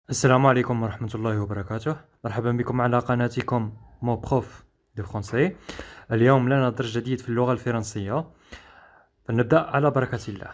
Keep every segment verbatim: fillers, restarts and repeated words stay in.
السلام عليكم ورحمة الله وبركاته. مرحبا بكم على قناتكم مو بروف دو فرونسي. اليوم لنا درس جديد في اللغة الفرنسية، فلنبدأ على بركة الله.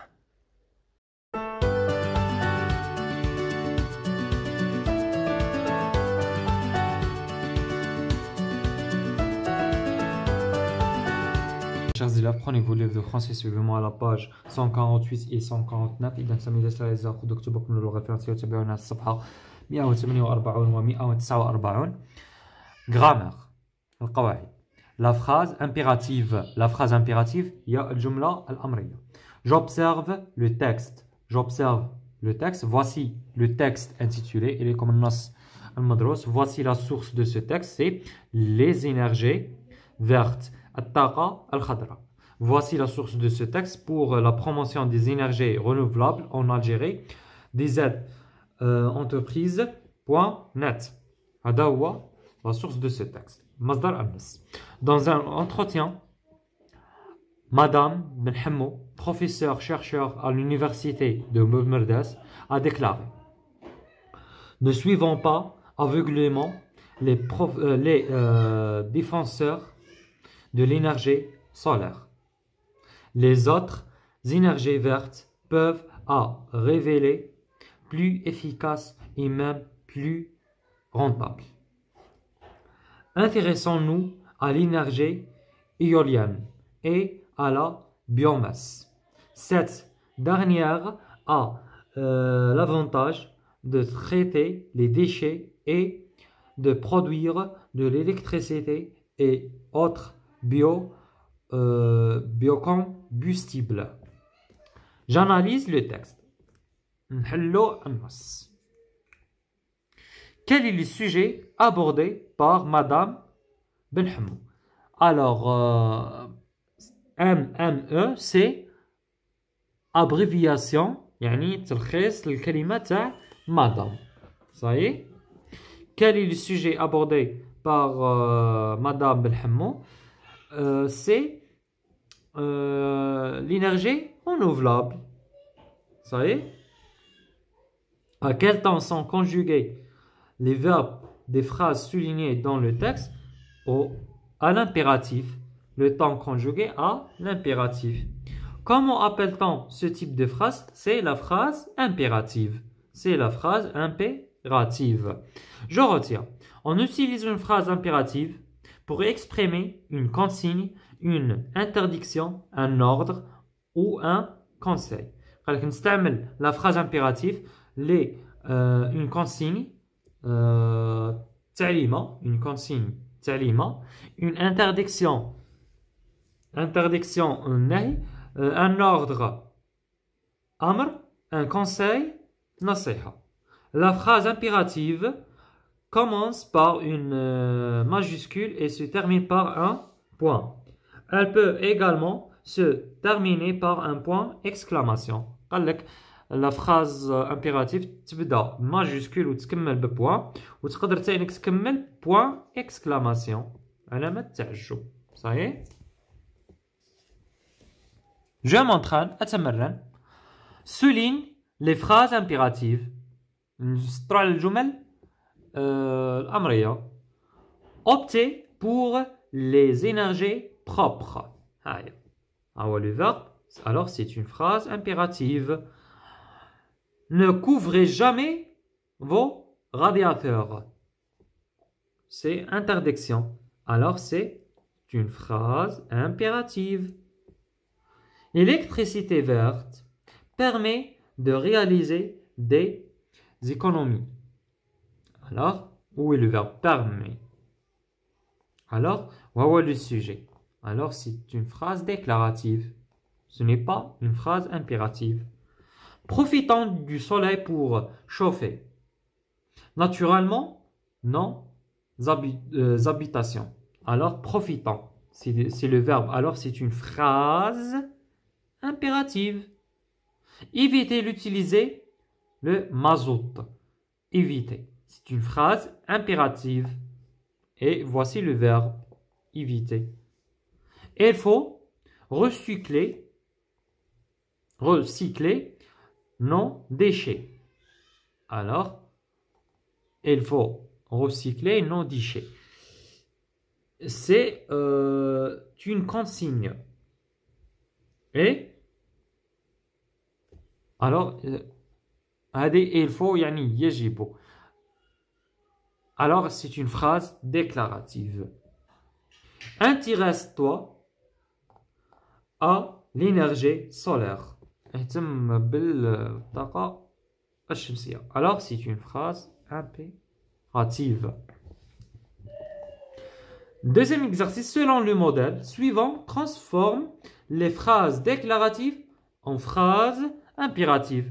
Chers élèves, prenez vos livres de français, suivez-moi à la page cent quarante-huit et cent quarante-neuf. إذا سميت سلايزا خذوا اكتبوا من اللغة الفرنسية وتابعونا على الصفحة مئة وثمانية وأربعين و مئة وتسعة وأربعين. Grammaire. القواعد. La phrase impérative. La phrase impérative هي الجملة الأمرية. J'observe le texte. J'observe le texte. Voici le texte intitulé. Il est comme النص المدروس. Voici la source de ce texte. C'est les énergies vertes. الطاقة الخضراء. Voici la source de ce texte pour la promotion des énergies renouvelables en Algérie. Des aides euh, entreprises point net. هذا هو la source de ce texte. مصدر النص. Dans un entretien, Madame Benhamou, professeur chercheur à l'université de Mourmerdas, a déclaré: ne suivons pas aveuglément les, prof, euh, les euh, défenseurs de l'énergie solaire. Les autres énergies vertes peuvent à révéler plus efficaces et même plus rentables. Intéressons-nous à l'énergie éolienne et à la biomasse. Cette dernière a euh, l'avantage de traiter les déchets et de produire de l'électricité et autres bio, euh, biocombustibles. J'analyse le texte. Quel est le sujet abordé par Madame Benhamou? Alors, euh, M M E, c'est abréviation, يعني تلخيص للكلمة تاع Madame. Ça y est. Quel est le sujet abordé par euh, Madame Benhamou? Euh, c'est euh, l'énergie renouvelable. Ça y est. À quel temps sont conjugués les verbes des phrases soulignées dans le texte? Au, à l'impératif. Le temps conjugué à l'impératif. Comment appelle-t-on ce type de phrase? C'est la phrase impérative. C'est la phrase impérative. Je retire. On utilise une phrase impérative pour exprimer une consigne, une interdiction, un ordre ou un conseil. La phrase impérative, les, euh, une consigne, euh, une consigne, une interdiction, interdiction, euh, un ordre, amr, un conseil, nasiha. La phrase impérative commence par une euh, majuscule et se termine par un point. Elle peut également se terminer par un point exclamation. La phrase impérative تبدا majuscule وتكمل بpoint وتقدر تاني تكمل point exclamation علامة تعجب. Ça y est. Je m'entraîne أتمرن. Souligne les phrases impératives. نسطروا على الجمل الأمرية. Optez pour les énergies propres. هاي هو le verbe. Alors c'est une phrase impérative. Ne couvrez jamais vos radiateurs. C'est interdiction. Alors c'est une phrase impérative. L'électricité verte permet de réaliser des économies. Alors, où est le verbe permet? Alors, où est le sujet? Alors, c'est une phrase déclarative. Ce n'est pas une phrase impérative. Profitons du soleil pour chauffer. Naturellement, non habit, euh, habitations. Alors, profitons. C'est le verbe. Alors, c'est une phrase impérative. Évitez d'utiliser le mazout. Éviter. C'est une phrase impérative. Et voici le verbe éviter. Il faut recycler, recycler nos déchets. Alors, il faut recycler nos déchets. C'est euh, une consigne. Et alors, هذه il faut يعني يجب. Alors, c'est une phrase déclarative. Intéresse-toi à l'énergie solaire. اهتم بالطاقة الشمسية. Alors, c'est une phrase impérative. Deuxième exercice, selon le modèle suivant, transforme les phrases déclaratives en phrases impératives.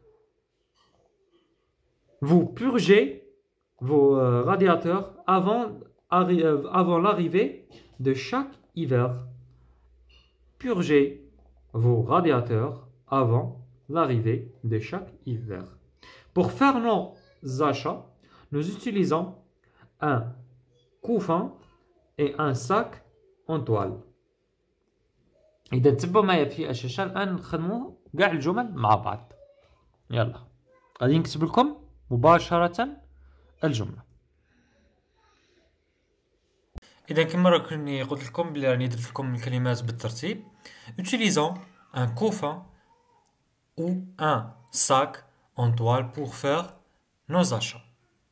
Vous purgez vos euh, radiateurs avant, euh, avant l'arrivée de chaque hiver. Purgez vos radiateurs avant l'arrivée de chaque hiver. Pour faire nos achats, nous utilisons un couffin et un sac en toile. إذا تتبعوا معايا في الشاشة الآن نخدموا كاع الجمل مع بعض. يلا غادي نكتب لكم مباشرة الجملة. إذا كما راكني قلت لكم بلي راني درت لكم الكلمات بالترتيب. Utilisons un couffin ou un sac en toile pour faire nos achats.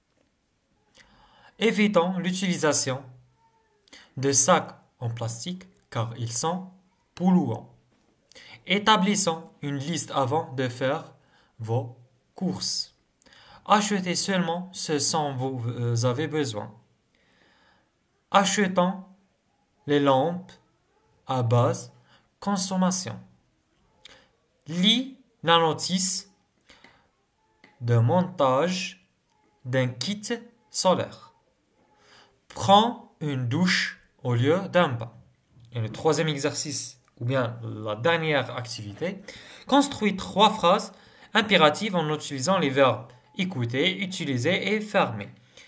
Évitons l'utilisation de sacs en plastique car ils sont polluants. Établissons une liste avant de faire vos courses. Achetez seulement ce dont vous avez besoin. Achetons les lampes à basse consommation. Lis la notice de montage d'un kit solaire. Prends une douche au lieu d'un bain. Et le troisième exercice, ou bien la dernière activité, construis trois phrases impératives en utilisant les verbes écouter, utiliser et fermer.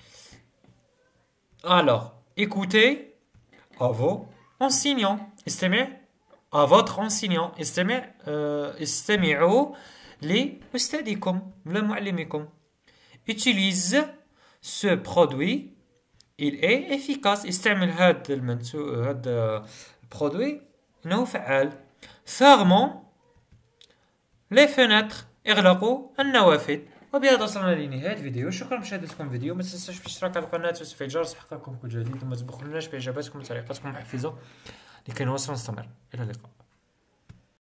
Alors, écoutez à vos enseignants. استمع à votre enseignant. استمع استمعوا لأستاذكم لمعلمكم. Utilise ce produit. Il est efficace. استعمل هذا المنتوج هذا البرودوي إنه فعال. Fermons les fenêtres. اغلقوا النوافذ. وبهذا وصلنا لنهاية الفيديو. شكرا لمشاهدتكم الفيديو. ما تنساش بالاشتراك على القناة وتفعيل الجرس لحقكم كل جديد وما تبخلوناش بإجاباتكم وتعليقاتكم المحفزة لكي نواصل ونستمر. إلى اللقاء.